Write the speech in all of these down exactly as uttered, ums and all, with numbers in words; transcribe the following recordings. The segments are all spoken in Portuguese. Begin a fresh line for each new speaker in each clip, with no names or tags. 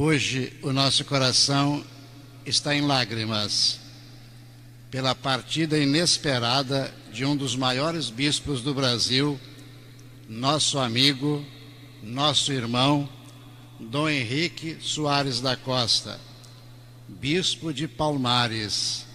Hoje o nosso coração está em lágrimas pela partida inesperada de um dos maiores bispos do Brasil, nosso amigo, nosso irmão, Dom Henrique Soares da Costa, bispo de Palmares.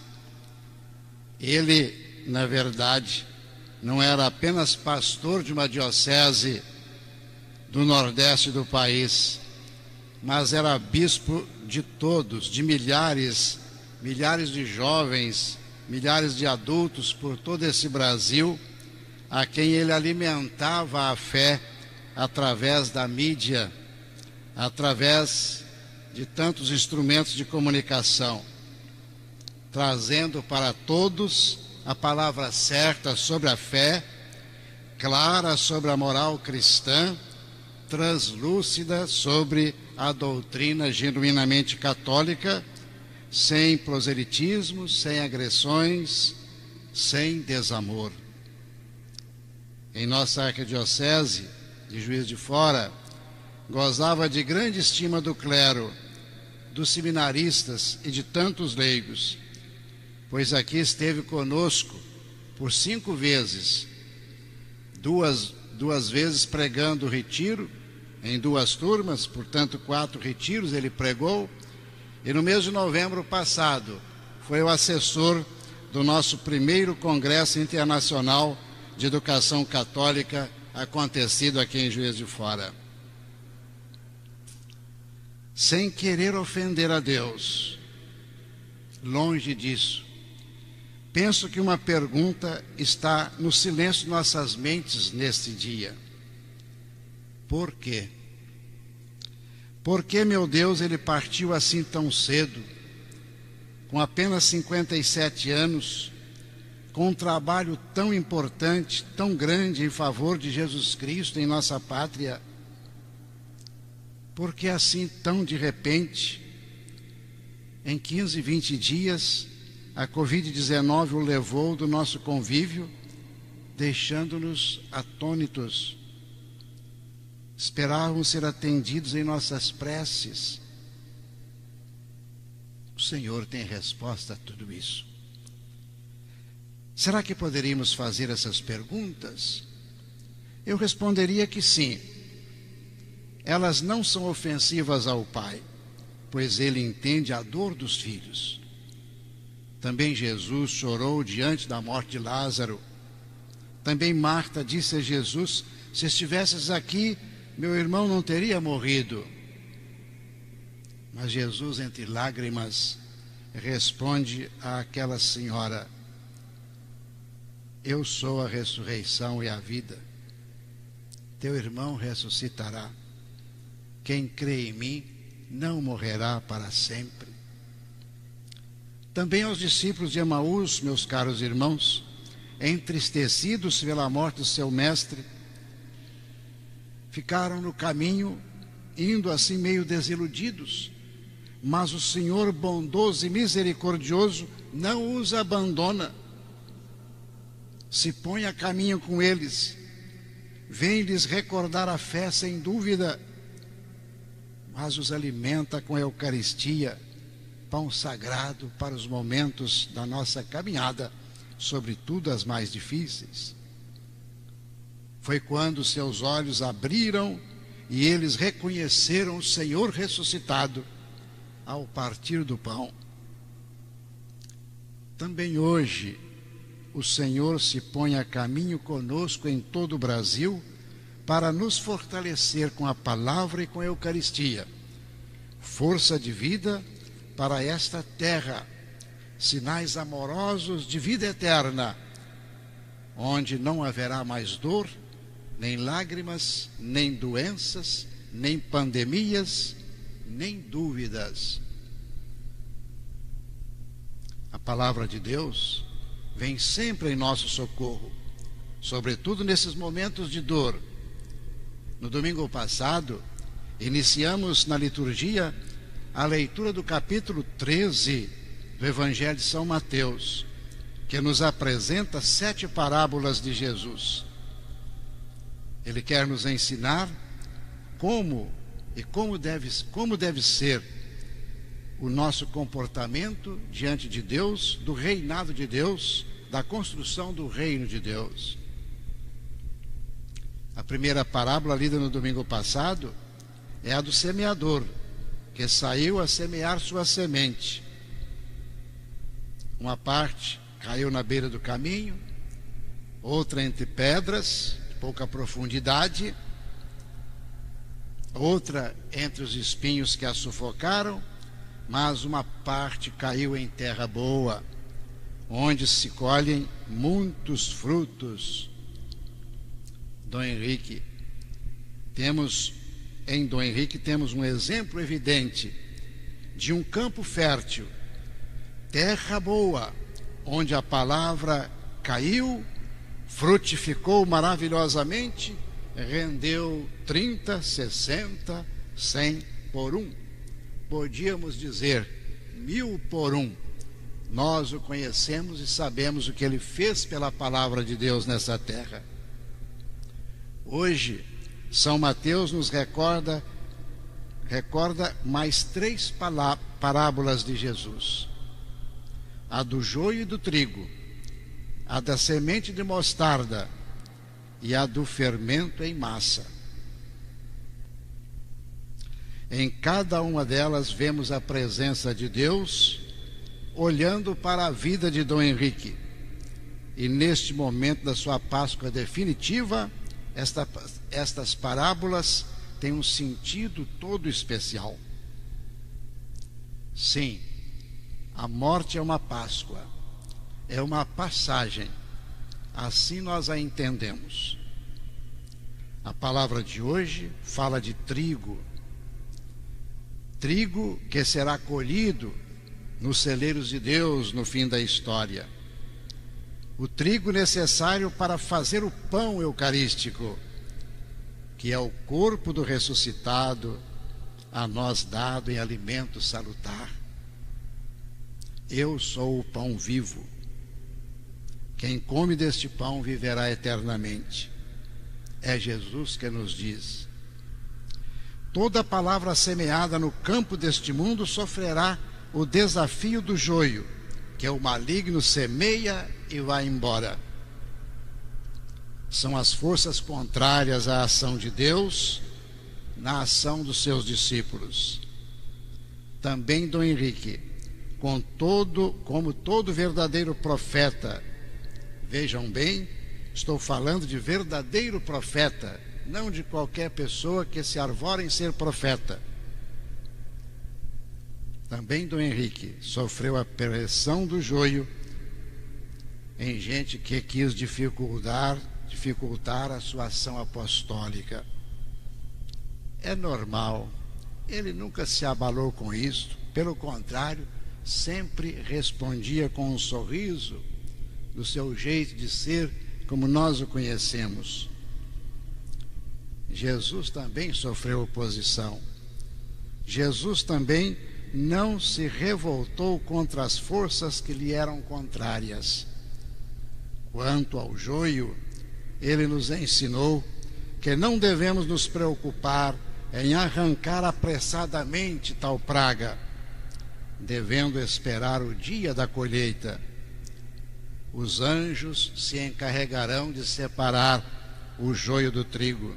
Ele, na verdade, não era apenas pastor de uma diocese do nordeste do país, mas era bispo de todos, de milhares, milhares de jovens, milhares de adultos por todo esse Brasil, a quem ele alimentava a fé através da mídia, através de tantos instrumentos de comunicação, trazendo para todos a palavra certa sobre a fé, clara sobre a moral cristã, translúcida sobre a doutrina genuinamente católica, sem proselitismo, sem agressões, sem desamor. Em nossa arquidiocese de Juiz de Fora, gozava de grande estima do clero, dos seminaristas e de tantos leigos, pois aqui esteve conosco por cinco vezes, duas, duas vezes pregando o retiro, em duas turmas, portanto quatro retiros ele pregou, e no mês de novembro passado foi o assessor do nosso primeiro Congresso Internacional de Educação Católica acontecido aqui em Juiz de Fora. Sem querer ofender a Deus, longe disso, penso que uma pergunta está no silêncio de nossas mentes neste dia. Por quê? Por que, meu Deus, ele partiu assim tão cedo, com apenas cinquenta e sete anos, com um trabalho tão importante, tão grande em favor de Jesus Cristo em nossa pátria? Por que assim tão de repente, em quinze, vinte dias, a covid dezenove o levou do nosso convívio, deixando-nos atônitos? Esperávamos ser atendidos em nossas preces. O Senhor tem resposta a tudo isso. Será que poderíamos fazer essas perguntas? Eu responderia que sim. Elas não são ofensivas ao Pai, pois Ele entende a dor dos filhos. Também Jesus chorou diante da morte de Lázaro. Também Marta disse a Jesus: se estivesses aqui, meu irmão não teria morrido. Mas Jesus, entre lágrimas, responde àquela senhora: eu sou a ressurreição e a vida. Teu irmão ressuscitará. Quem crê em mim não morrerá para sempre. Também aos discípulos de Emaús, meus caros irmãos, entristecidos pela morte do seu mestre, ficaram no caminho, indo assim meio desiludidos, mas o Senhor bondoso e misericordioso não os abandona, se põe a caminho com eles, vem lhes recordar a fé sem dúvida, mas os alimenta com a Eucaristia, pão sagrado para os momentos da nossa caminhada, sobretudo as mais difíceis. Foi quando seus olhos abriram e eles reconheceram o Senhor ressuscitado ao partir do pão. Também hoje o Senhor se põe a caminho conosco em todo o Brasil para nos fortalecer com a palavra e com a Eucaristia, força de vida para esta terra, sinais amorosos de vida eterna, onde não haverá mais dor, nem lágrimas, nem doenças, nem pandemias, nem dúvidas. A palavra de Deus vem sempre em nosso socorro, sobretudo nesses momentos de dor. No domingo passado, iniciamos na liturgia a leitura do capítulo treze do Evangelho de São Mateus, que nos apresenta sete parábolas de Jesus. Ele quer nos ensinar como e como deve, como deve ser o nosso comportamento diante de Deus, do reinado de Deus, da construção do reino de Deus. A primeira parábola lida no domingo passado é a do semeador, que saiu a semear sua semente. Uma parte caiu na beira do caminho, outra entre pedras, de pouca profundidade, outra entre os espinhos que a sufocaram, mas uma parte caiu em terra boa, onde se colhem muitos frutos. Dom Henrique, temos em Dom Henrique temos um exemplo evidente de um campo fértil, terra boa, onde a palavra caiu, frutificou maravilhosamente, rendeu trinta, sessenta, cem por um. Podíamos dizer mil por um. Nós o conhecemos e sabemos o que ele fez pela palavra de Deus nessa terra. Hoje, São Mateus nos recorda, recorda mais três parábolas de Jesus: a do joio e do trigo, a da semente de mostarda e a do fermento em massa. Em cada uma delas vemos a presença de Deus olhando para a vida de Dom Henrique. E neste momento da sua Páscoa definitiva, esta, estas parábolas têm um sentido todo especial. Sim, a morte é uma Páscoa, é uma passagem. Assim nós a entendemos. A palavra de hoje fala de trigo. Trigo que será colhido nos celeiros de Deus no fim da história. O trigo necessário para fazer o pão eucarístico, que é o corpo do ressuscitado, a nós dado em alimento salutar. Eu sou o pão vivo. Quem come deste pão viverá eternamente. É Jesus que nos diz. Toda palavra semeada no campo deste mundo sofrerá o desafio do joio, que é o maligno semeia e vai embora. São as forças contrárias à ação de Deus na ação dos seus discípulos. Também Dom Henrique, com todo, como todo verdadeiro profeta, vejam bem, estou falando de verdadeiro profeta, não de qualquer pessoa que se arvora em ser profeta. Também Dom Henrique sofreu a pressão do joio em gente que quis dificultar, dificultar a sua ação apostólica. É normal, ele nunca se abalou com isso, pelo contrário, sempre respondia com um sorriso, do seu jeito de ser, como nós o conhecemos. Jesus também sofreu oposição. Jesus também não se revoltou contra as forças que lhe eram contrárias. Quanto ao joio, ele nos ensinou que não devemos nos preocupar em arrancar apressadamente tal praga, devendo esperar o dia da colheita. Os anjos se encarregarão de separar o joio do trigo.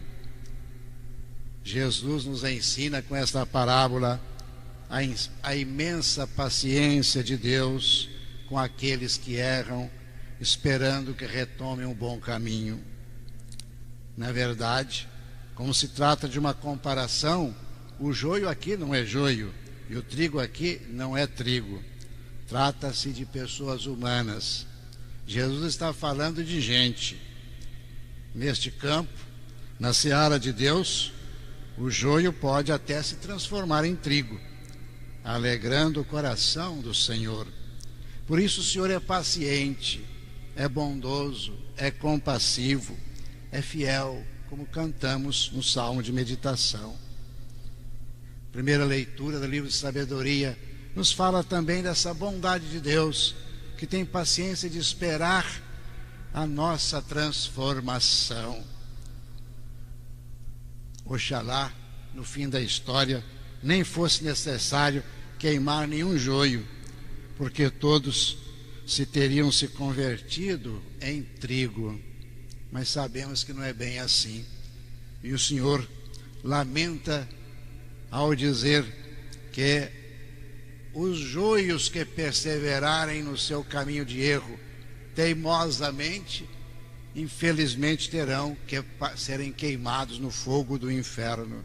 Jesus nos ensina com esta parábola a, a imensa paciência de Deus com aqueles que erram, esperando que retomem um bom caminho. Na verdade, como se trata de uma comparação, o joio aqui não é joio e o trigo aqui não é trigo. Trata-se de pessoas humanas. Jesus está falando de gente. Neste campo, na seara de Deus, o joio pode até se transformar em trigo, alegrando o coração do Senhor. Por isso o Senhor é paciente, é bondoso, é compassivo, é fiel, como cantamos no Salmo de Meditação. Primeira leitura do livro de Sabedoria nos fala também dessa bondade de Deus, que tem paciência de esperar a nossa transformação. Oxalá no fim da história, nem fosse necessário queimar nenhum joio, porque todos se teriam se convertido em trigo. Mas sabemos que não é bem assim. E o Senhor lamenta ao dizer que os joios que perseverarem no seu caminho de erro, teimosamente, infelizmente terão que serem queimados no fogo do inferno.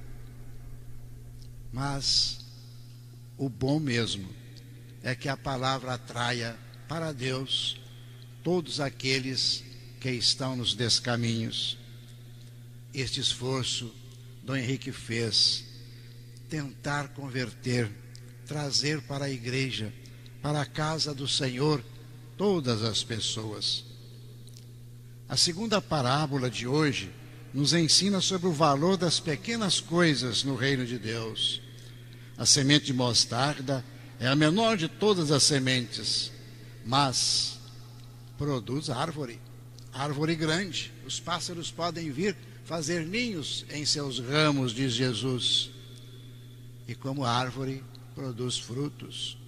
Mas o bom mesmo é que a palavra atraia para Deus todos aqueles que estão nos descaminhos. Este esforço Dom Henrique fez, tentar converter, trazer para a igreja, para a casa do Senhor, todas as pessoas. A segunda parábola de hoje nos ensina sobre o valor das pequenas coisas no reino de Deus. A semente de mostarda é a menor de todas as sementes, mas produz árvore, árvore grande. Os pássaros podem vir fazer ninhos em seus ramos, diz Jesus. E como árvore, produz frutos.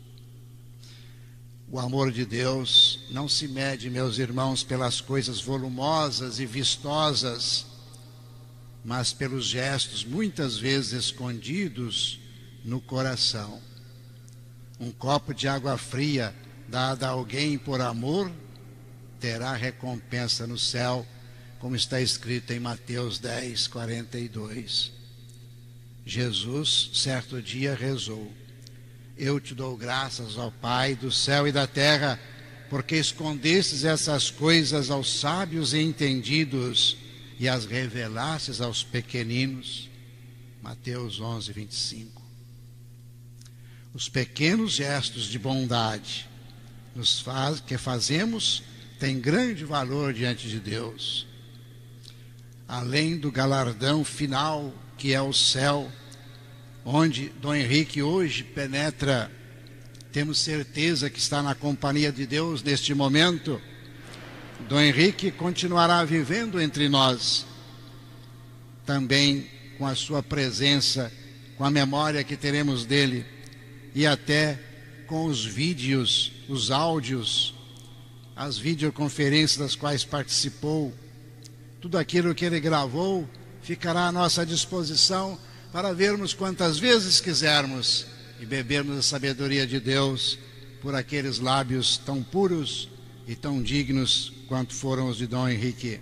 O amor de Deus não se mede, meus irmãos, pelas coisas volumosas e vistosas, mas pelos gestos muitas vezes escondidos no coração. Um copo de água fria dado a alguém por amor terá recompensa no céu, como está escrito em Mateus dez, quarenta e dois. Jesus, certo dia, rezou: eu te dou graças, ó Pai do céu e da terra, porque escondestes essas coisas aos sábios e entendidos e as revelastes aos pequeninos. Mateus onze, vinte e cinco. Os pequenos gestos de bondade nos faz, que fazemos têm grande valor diante de Deus. Além do galardão final, que é o céu, onde Dom Henrique hoje penetra, temos certeza que está na companhia de Deus neste momento. Dom Henrique continuará vivendo entre nós, também com a sua presença, com a memória que teremos dele, e até com os vídeos, os áudios, as videoconferências das quais participou. Tudo aquilo que ele gravou ficará à nossa disposição para vermos quantas vezes quisermos e bebermos a sabedoria de Deus por aqueles lábios tão puros e tão dignos quanto foram os de Dom Henrique.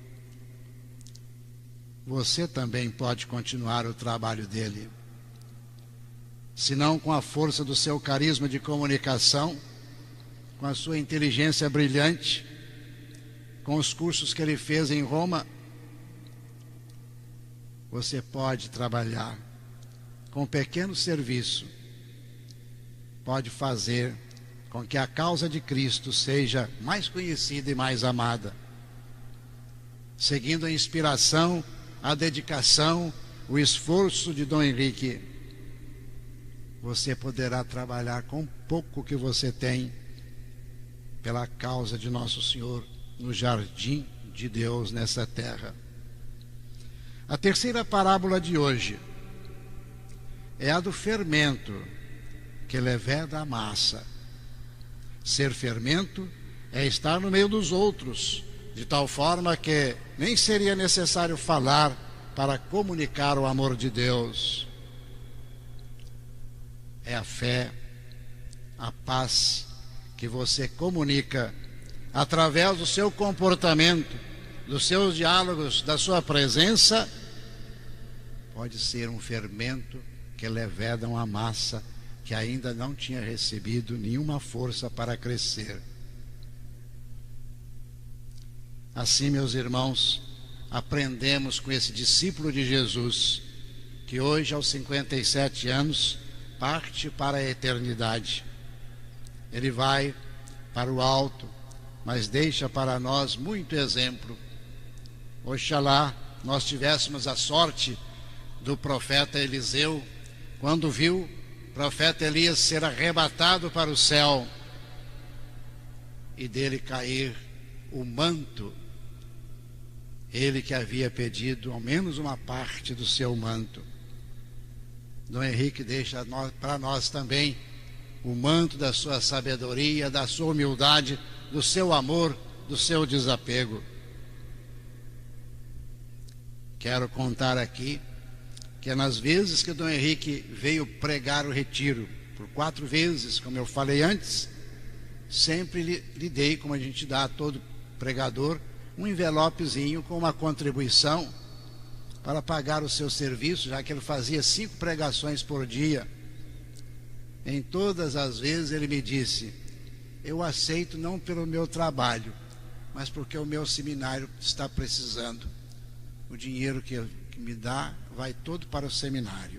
Você também pode continuar o trabalho dele, se não com a força do seu carisma de comunicação, com a sua inteligência brilhante, com os cursos que ele fez em Roma. Você pode trabalhar com um pequeno serviço, pode fazer com que a causa de Cristo seja mais conhecida e mais amada, seguindo a inspiração, a dedicação, o esforço de Dom Henrique. Você poderá trabalhar com pouco que você tem pela causa de Nosso Senhor no jardim de Deus nessa terra. A terceira parábola de hoje é a do fermento que leveda a massa. Ser fermento é estar no meio dos outros, de tal forma que nem seria necessário falar para comunicar o amor de Deus. É a fé, a paz que você comunica através do seu comportamento, dos seus diálogos, da sua presença. Pode ser um fermento que leveda uma massa que ainda não tinha recebido nenhuma força para crescer. Assim, meus irmãos, aprendemos com esse discípulo de Jesus, que hoje, aos cinquenta e sete anos, parte para a eternidade. Ele vai para o alto, mas deixa para nós muito exemplo. Oxalá nós tivéssemos a sorte do profeta Eliseu, quando viu o profeta Elias ser arrebatado para o céu e dele cair o manto, ele que havia pedido ao menos uma parte do seu manto. Dom Henrique deixa para nós também o manto da sua sabedoria, da sua humildade, do seu amor, do seu desapego. Quero contar aqui que nas vezes que Dom Henrique veio pregar o retiro, por quatro vezes, como eu falei antes, sempre lhe, lhe dei, como a gente dá a todo pregador, um envelopezinho com uma contribuição para pagar o seu serviço, já que ele fazia cinco pregações por dia. Em todas as vezes ele me disse: eu aceito não pelo meu trabalho, mas porque o meu seminário está precisando. O dinheiro que, que me dá vai todo para o seminário.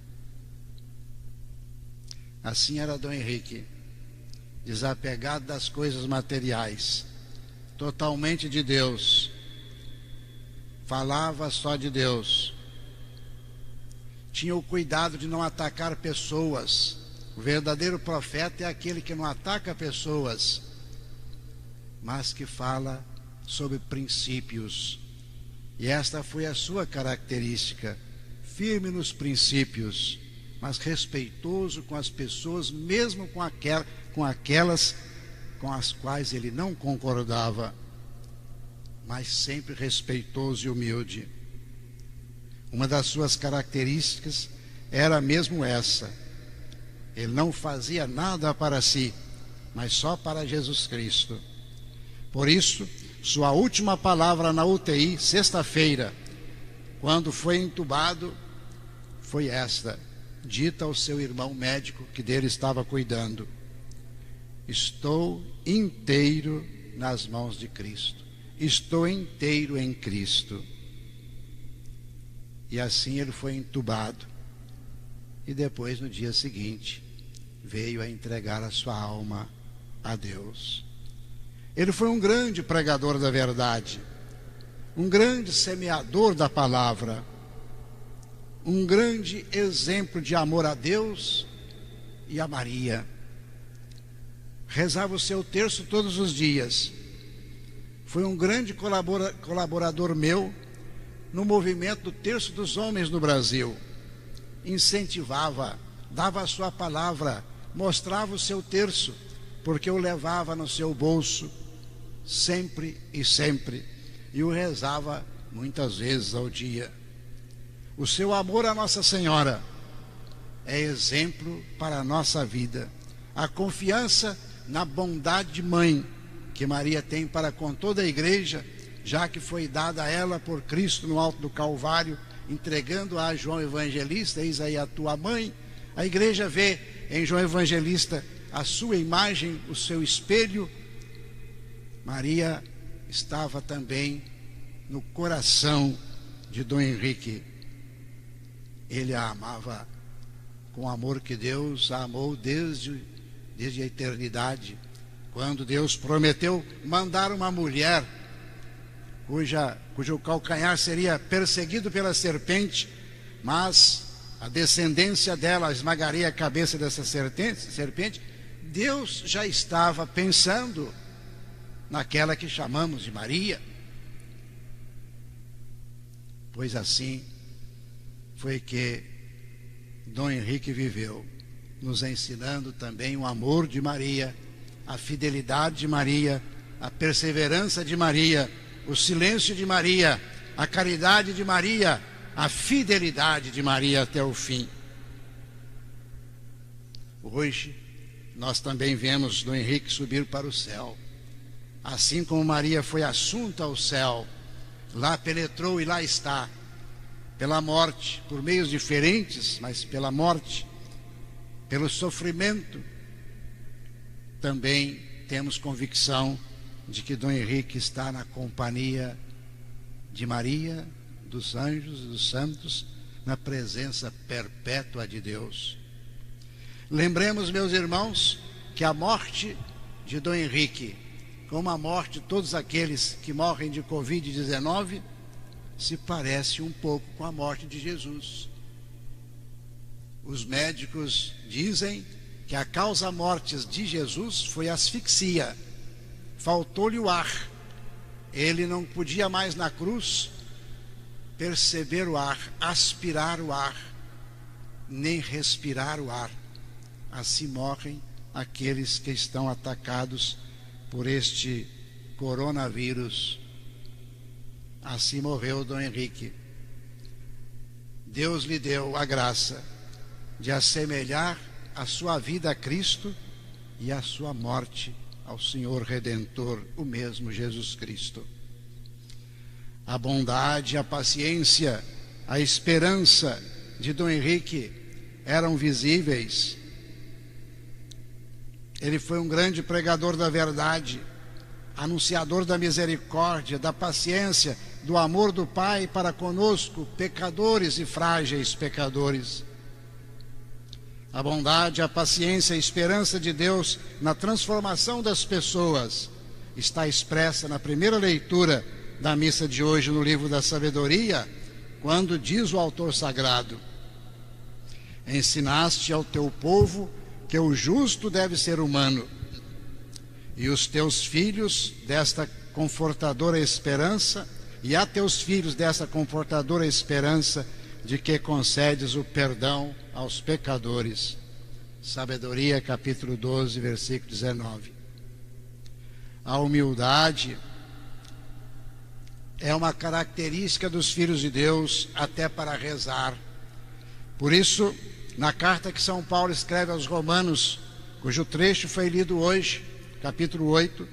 Assim era Dom Henrique, desapegado das coisas materiais, totalmente de Deus, falava só de Deus, tinha o cuidado de não atacar pessoas. O verdadeiro profeta é aquele que não ataca pessoas, mas que fala sobre princípios. E esta foi a sua característica: firme nos princípios, mas respeitoso com as pessoas, mesmo com, aquel, com aquelas com as quais ele não concordava, mas sempre respeitoso e humilde. Uma das suas características era mesmo essa: ele não fazia nada para si, mas só para Jesus Cristo. Por isso, sua última palavra na U T I, sexta-feira, quando foi entubado, foi esta, dita ao seu irmão médico que dele estava cuidando: estou inteiro nas mãos de Cristo, estou inteiro em Cristo. E assim ele foi entubado, e depois, no dia seguinte, veio a entregar a sua alma a Deus. Ele foi um grande pregador da verdade, um grande semeador da palavra, um grande exemplo de amor a Deus e a Maria. Rezava o seu terço todos os dias. Foi um grande colabora, colaborador meu no movimento do Terço dos Homens no Brasil. Incentivava, dava a sua palavra, mostrava o seu terço, porque o levava no seu bolso sempre e sempre, e o rezava muitas vezes ao dia. O seu amor a Nossa Senhora é exemplo para a nossa vida. A confiança na bondade de mãe que Maria tem para com toda a igreja, já que foi dada a ela por Cristo no alto do Calvário, entregando-a a João Evangelista: eis aí a tua mãe. A igreja vê em João Evangelista a sua imagem, o seu espelho. Maria estava também no coração de Dom Henrique. Ele a amava com o amor que Deus a amou desde, desde a eternidade, quando Deus prometeu mandar uma mulher cuja, cujo calcanhar seria perseguido pela serpente, mas a descendência dela esmagaria a cabeça dessa serpente. Deus já estava pensando naquela que chamamos de Maria. Pois assim foi que Dom Henrique viveu, nos ensinando também o amor de Maria, a fidelidade de Maria, a perseverança de Maria, o silêncio de Maria, a caridade de Maria, a fidelidade de Maria até o fim. Hoje nós também vemos Dom Henrique subir para o céu. Assim como Maria foi assunta ao céu, lá penetrou e lá está, pela morte, por meios diferentes, mas pela morte, pelo sofrimento. Também temos convicção de que Dom Henrique está na companhia de Maria, dos anjos e dos santos, na presença perpétua de Deus. Lembremos, meus irmãos, que a morte de Dom Henrique, como a morte de todos aqueles que morrem de covid dezenove, se parece um pouco com a morte de Jesus. Os médicos dizem que a causa mortes de Jesus foi asfixia. Faltou-lhe o ar. Ele não podia mais na cruz perceber o ar, aspirar o ar. nem respirar o ar. Assim morrem aqueles que estão atacados por este coronavírus. Assim morreu Dom Henrique. Deus lhe deu a graça de assemelhar a sua vida a Cristo e a sua morte ao Senhor Redentor, o mesmo Jesus Cristo. A bondade, a paciência, a esperança de Dom Henrique eram visíveis. Ele foi um grande pregador da verdade, anunciador da misericórdia, da paciência, do amor do Pai para conosco, pecadores e frágeis pecadores. A bondade, a paciência, a esperança de Deus na transformação das pessoas está expressa na primeira leitura da missa de hoje no livro da Sabedoria, quando diz o autor sagrado: ensinaste ao teu povo que o justo deve ser humano, e os teus filhos desta confortadora esperança, e a teus filhos dessa confortadora esperança de que concedes o perdão aos pecadores. Sabedoria, capítulo doze, versículo dezenove. A humildade é uma característica dos filhos de Deus até para rezar. Por isso, na carta que São Paulo escreve aos Romanos, cujo trecho foi lido hoje, capítulo oito,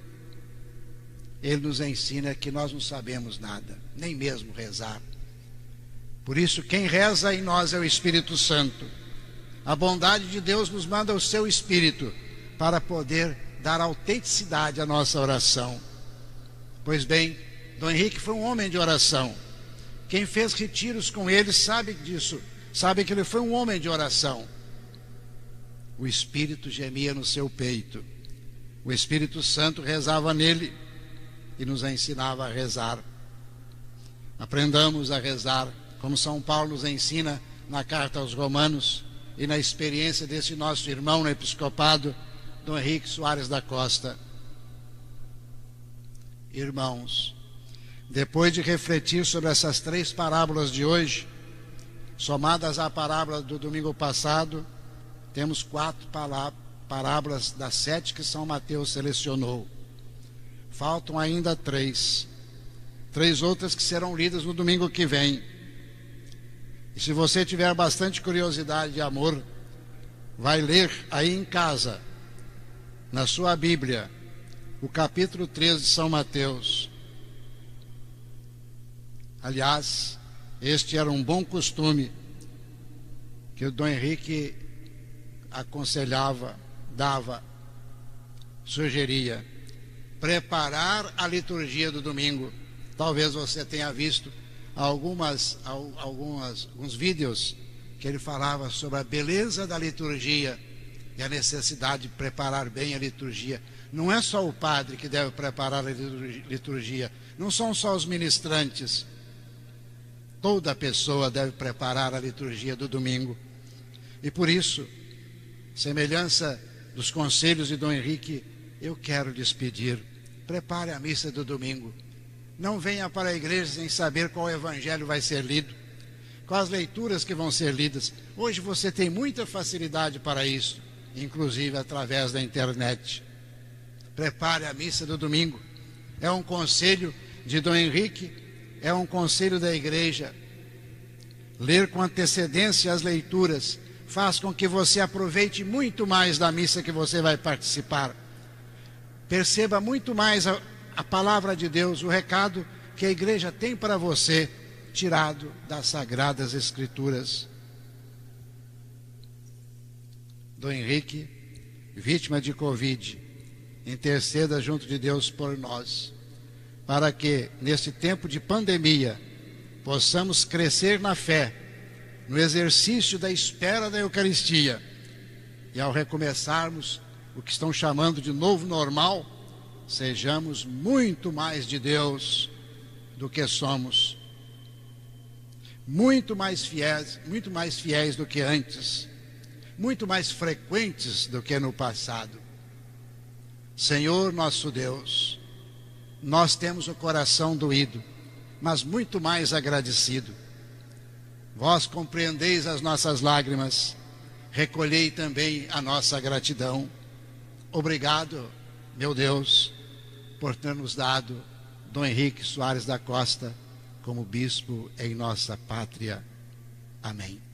ele nos ensina que nós não sabemos nada, nem mesmo rezar. Por isso, quem reza em nós é o Espírito Santo. A bondade de Deus nos manda o seu Espírito para poder dar autenticidade à nossa oração. Pois bem, Dom Henrique foi um homem de oração. Quem fez retiros com ele sabe disso, sabe que ele foi um homem de oração. O Espírito gemia no seu peito. O Espírito Santo rezava nele e nos ensinava a rezar. Aprendamos a rezar, como São Paulo nos ensina na carta aos Romanos e na experiência desse nosso irmão no episcopado, Dom Henrique Soares da Costa. Irmãos, depois de refletir sobre essas três parábolas de hoje, somadas à parábola do domingo passado, temos quatro parábolas das sete que São Mateus selecionou. Faltam ainda três. Três outras que serão lidas no domingo que vem. E se você tiver bastante curiosidade e amor, vai ler aí em casa, na sua Bíblia, o capítulo três de São Mateus. Aliás, este era um bom costume que o Dom Henrique aconselhava, dava, sugeria: preparar a liturgia do domingo. Talvez você tenha visto algumas, algumas, alguns vídeos que ele falava sobre a beleza da liturgia e a necessidade de preparar bem a liturgia. Não é só o padre que deve preparar a liturgia, não são só os ministrantes. Toda pessoa deve preparar a liturgia do domingo. E por isso, semelhança dos conselhos de Dom Henrique, eu quero lhes pedir: prepare a missa do domingo. Não venha para a igreja sem saber qual evangelho vai ser lido, quais leituras que vão ser lidas. Hoje você tem muita facilidade para isso, inclusive através da internet. Prepare a missa do domingo. É um conselho de Dom Henrique, é um conselho da igreja. Ler com antecedência as leituras faz com que você aproveite muito mais da missa que você vai participar. Perceba muito mais a, a palavra de Deus, o recado que a igreja tem para você, tirado das Sagradas Escrituras. Dom Henrique, vítima de Covid, interceda junto de Deus por nós, para que, neste tempo de pandemia, possamos crescer na fé, no exercício da espera da Eucaristia, e ao recomeçarmos o que estão chamando de novo normal, sejamos muito mais de Deus do que somos, muito mais fiéis, muito mais fiéis do que antes, muito mais frequentes do que no passado. Senhor nosso Deus, nós temos o coração doído, mas muito mais agradecido. Vós compreendeis as nossas lágrimas, recolhei também a nossa gratidão. Obrigado, meu Deus, por ter nos dado Dom Henrique Soares da Costa como bispo em nossa pátria. Amém.